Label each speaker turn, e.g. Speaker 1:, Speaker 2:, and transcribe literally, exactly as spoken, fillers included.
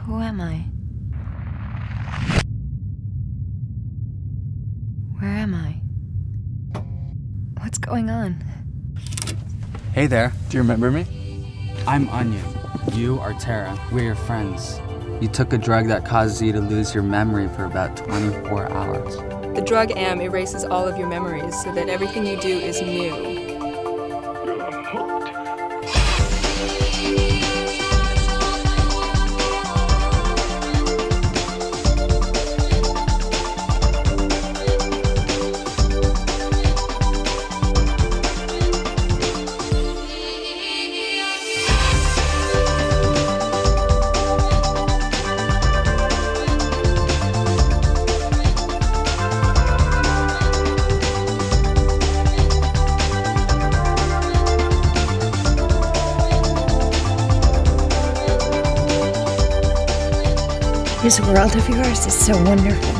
Speaker 1: Who am I? Where am I? What's going on?
Speaker 2: Hey there.
Speaker 3: Do you remember me?
Speaker 2: I'm Onion. You are Tara. We're your friends. You took a drug that causes you to lose your memory for about twenty-four hours.
Speaker 4: The drug Am erases all of your memories so that everything you do is new.
Speaker 1: This world of yours is so wonderful.